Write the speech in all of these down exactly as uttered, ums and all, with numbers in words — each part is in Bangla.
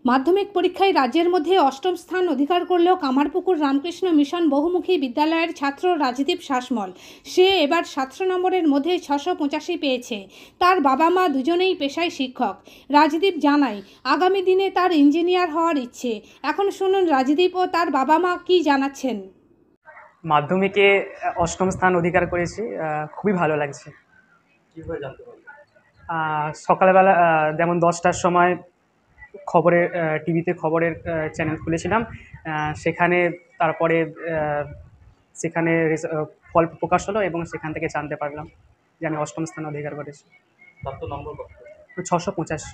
মাধ্যমিক পরীক্ষায় রাজ্যের মধ্যে অষ্টম স্থান অধিকার করলেও কামারপুকুর রামকৃষ্ণ মিশন বহুমুখী বিদ্যালয়ের ছাত্র রাজদীপ শাসমল। সে এবার সাতশো নম্বরের মধ্যে ছশো পঁচাশি পেয়েছে। তার বাবা মা দুজনেই পেশায় শিক্ষক। রাজদীপ জানায় আগামী দিনে তার ইঞ্জিনিয়ার হওয়ার ইচ্ছে। এখন শুনুন রাজদীপ ও তার বাবা মা কি জানাচ্ছেন। মাধ্যমিকে অষ্টম স্থান অধিকার করেছি, খুবই ভালো লাগছে। কীভাবে জানতে পারলেন? সকালবেলা যেমন দশটার সময় খবরের টিভিতে খবরের চ্যানেল খুলেছিলাম, সেখানে তারপরে সেখানে ফল প্রকাশ হলো এবং সেখান থেকে জানতে পারলাম যে আমি অষ্টম স্থান অধিকার করেছি। তার তো নম্বর কত? ছশো পঁচাশি।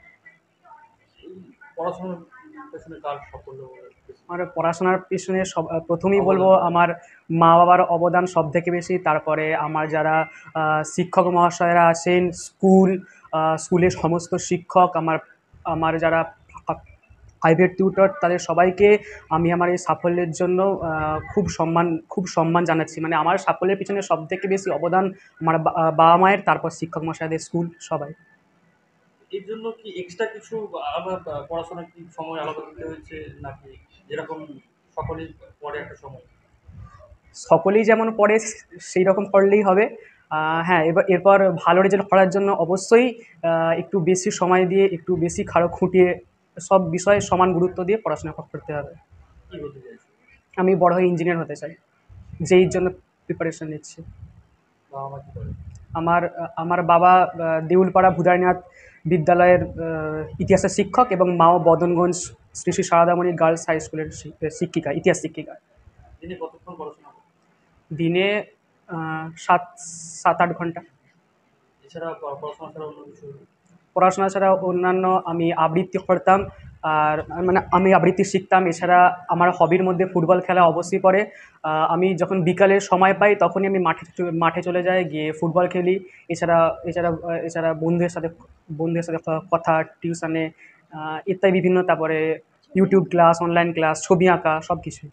পড়াশোনার পেছনে কার সাফল্য? আমার পড়াশোনার পিছনে সব প্রথমেই বলবো আমার মা বাবার অবদান সব থেকে বেশি। তারপরে আমার যারা শিক্ষক মহাশয়রা আছেন, স্কুল স্কুলের সমস্ত শিক্ষক, আমার আমার যারা প্রাইভেট টিউটর, তাদের সবাইকে আমি আমার এই সাফল্যের জন্য খুব সম্মান খুব সম্মান জানাচ্ছি। মানে আমার সাফল্যের পিছনে সব থেকে বেশি অবদান আমার বাবা মায়ের, তারপর শিক্ষক মহাশয়দের, স্কুল, সবাই। এর জন্য কি এক্সট্রা কিছু আলাদা পড়াশোনার কি সময় আলাদা দিতে হয়েছে, নাকি যেরকম সকলেই পড়ে একটা সময়? সকলেই যেমন পড়ে সেই রকম পড়লেই হবে। হ্যাঁ, এবার এরপর ভালো রেজাল্ট করার জন্য অবশ্যই একটু বেশি সময় দিয়ে, একটু বেশি খাড়ো খুঁটিয়ে, সব বিষয়ে সমান গুরুত্ব দিয়ে পড়াশোনা করতে হবে। কী হতে চাইছি? আমি বড় হয়ে ইঞ্জিনিয়ার হতে চাই, যেইর জন্য প্রিপারেশন নিচ্ছি। বাবা মা কী করে? আমার আমার বাবা দেউলপাড়া ভুদারনাথ বিদ্যালয়ের ইতিহাসের শিক্ষক এবং মাও বদনগঞ্জ শ্রী শ্রী সারদামণি গার্লস হাই স্কুলের শিক্ষিকা, ইতিহাস শিক্ষিকা। দিনে কতক্ষণ পড়াশোনা করেন? দিনে সাত সাত আট ঘন্টা। এছাড়া পড়াশোনা ছাড়া অন্য কিছু? পড়াশোনা ছাড়া অন্যান্য আমি আবৃত্তি করতাম, আর মানে আমি আবৃত্তি শিখতাম। এছাড়া আমার হবির মধ্যে ফুটবল খেলা অবশ্যই পড়ে। আমি যখন বিকালে সময় পাই তখনই আমি মাঠে মাঠে চলে যাই, গিয়ে ফুটবল খেলি। এছাড়া এছাড়া এছাড়া বন্ধুদের সাথে বন্ধুদের সাথে কথা, টিউশনে ইত্যাদি বিভিন্ন, তারপরে ইউটিউব ক্লাস, অনলাইন ক্লাস, ছবি আঁকা, সব কিছুই।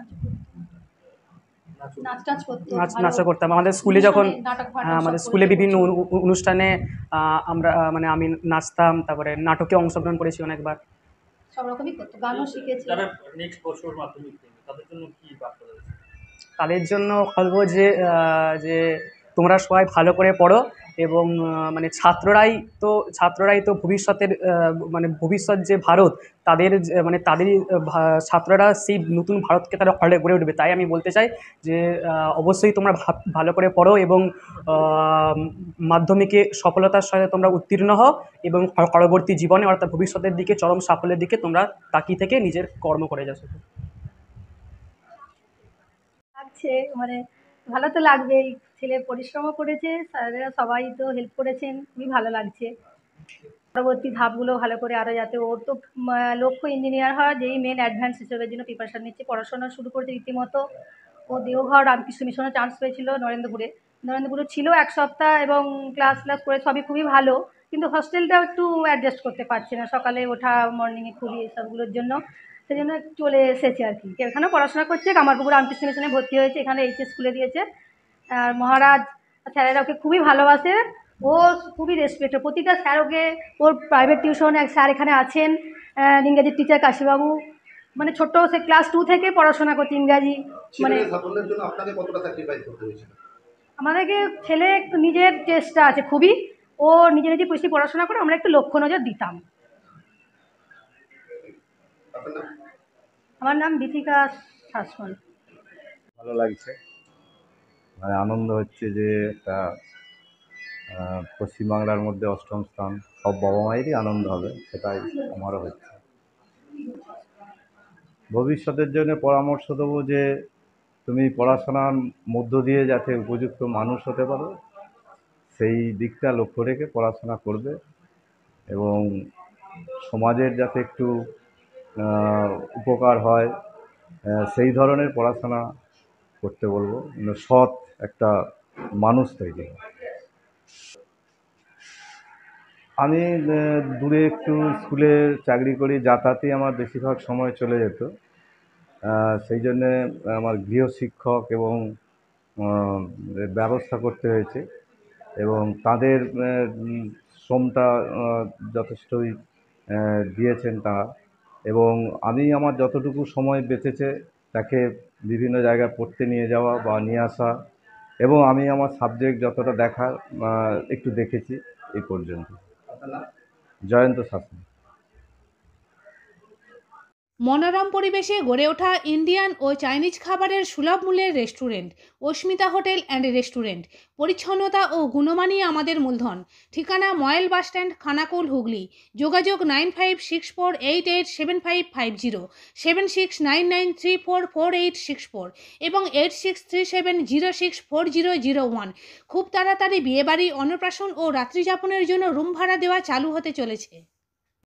নাচ নাচা করতাম আমাদের স্কুলে, যখন আমাদের স্কুলে বিভিন্ন অনুষ্ঠানে আমরা মানে আমি নাচতাম, তারপরে নাটকে অংশগ্রহণ করেছি অনেকবার। সব রকমই করতো, গানও শিখেছি। যারা নেক্সট বছর মাধ্যমিক দেবে তাদের জন্য কি বার্তা দেবে? তাদের জন্য বলবো যে যে তোমরা সবাই ভালো করে পড়ো, এবং মানে ছাত্ররাই তো ছাত্ররাই তো ভবিষ্যতের মানে ভবিষ্যৎ যে ভারত, তাদের মানে তাদেরই ছাত্ররা সেই নতুন ভারতকে তারা গড়ে উঠবে। তাই আমি বলতে চাই যে অবশ্যই তোমরা ভালো করে পড়ো এবং মাধ্যমিকে সফলতার সাথে তোমরা উত্তীর্ণ হও, এবং পরবর্তী জীবনে অর্থাৎ ভবিষ্যতের দিকে, চরম সাফল্যের দিকে তোমরা তাকিয়ে থেকে নিজের কর্ম করে যাচ্ছ। লাগছে, মানে ভালো তো লাগবেই। ছেলে পরিশ্রমও করেছে, স্যারেরা সবাই তো হেল্প করেছেন, খুবই ভালো লাগছে। পরবর্তী ধাপগুলো ভালো করে আরও যাতে, ওর তো লক্ষ্য ইঞ্জিনিয়ার হওয়া, যেই মেন অ্যাডভান্স হিসেবের জন্য প্রিপারেশান নিচ্ছে, পড়াশোনা শুরু করেছে রীতিমতো। ও দেওঘর রামকৃষ্ণ মিশনে চান্স পেয়েছিল নরেন্দ্রপুরে। নরেন্দ্রপুরে ছিল এক সপ্তাহ এবং ক্লাস ক্লাস করে সবই খুবই ভালো, কিন্তু হস্টেলটাও একটু অ্যাডজাস্ট করতে পারছে না, সকালে ওঠা, মর্নিংয়ে খুবই, এসবগুলোর জন্য সেই জন্য চলে এসেছে আর কি। এখানেও পড়াশোনা করছে, কামারপুকুর রামকৃষ্ণ মিশনে ভর্তি হয়েছে, এখানে এইচএস স্কুলে দিয়েছে। আর মহারাজ স্যারেরা ওকে খুবই ভালোবাসে, ও খুবই রেসপেক্ট, প্রতিটা স্যার ওকে, ওর প্রাইভেট টিউশন এক স্যার এখানে আছেন, ইংরাজির টিচার কাশীবাবু, মানে ছোট্ট সে ক্লাস টু থেকে পড়াশোনা করছে ইংরাজি। মানে আমাদেরকে ছেলে নিজের চেষ্টা আছে খুবই, ও নিজে নিজে বেশি পড়াশোনা করে, আমরা একটু লক্ষ্য নজর দিতাম। আমার নাম দীপিকা শাসমল। ভালো লাগছে, মানে আনন্দ হচ্ছে যে একটা পশ্চিমবাংলার মধ্যে অষ্টম স্থান, সব বাবা মায়েরই আনন্দ হবে, সেটাই আমারও হচ্ছে। ভবিষ্যতের জন্য পরামর্শ দেবো যে তুমি পড়াশোনার মধ্য দিয়ে যাতে উপযুক্ত মানুষ হতে পারো, সেই দিকটা লক্ষ্য রেখে পড়াশোনা করবে, এবং সমাজের যাতে একটু উপকার হয় সেই ধরনের পড়াশোনা করতে বলবো, সৎ একটা মানুষ তৈরি হয়। আমি দূরে একটু স্কুলে চাকরি করি, যাতায়াতেই আমার বেশিরভাগ সময় চলে যেত, সেই জন্যে আমার গৃহশিক্ষক এবং ব্যবস্থা করতে হয়েছে, এবং তাদের শ্রমটা যথেষ্টই দিয়েছেন তারা। এবং আমি আমার যতটুকু সময় বেঁচেছে তাকে বিভিন্ন জায়গায় পড়তে নিয়ে যাওয়া বা নিয়ে আসা, এবং আমি আমার সাবজেক্ট যতটা দেখার আহ, একটু দেখেছি এই পর্যন্ত। জয়ন্ত শাসন। মনোরম পরিবেশে গড়ে ওঠা ইন্ডিয়ান ও চাইনিজ খাবারের সুলভ মূল্যের restaurant Asmita hotel and restaurant. পরিচ্ছন্নতা ও গুণমানই আমাদের মূলধন। ঠিকানা ময়েল বাসস্ট্যান্ড, খানাকুল, হুগলি। যোগাযোগ nine five six four eight eight seven five five zero, seven six nine nine three four four eight six four এবং eight six three seven zero six four zero zero one. খুব তাড়াতাড়ি বিয়েবাড়ি, অন্নপ্রাশন ও রাত্রিযাপনের জন্য রুম ভাড়া দেওয়া চালু হতে চলেছে।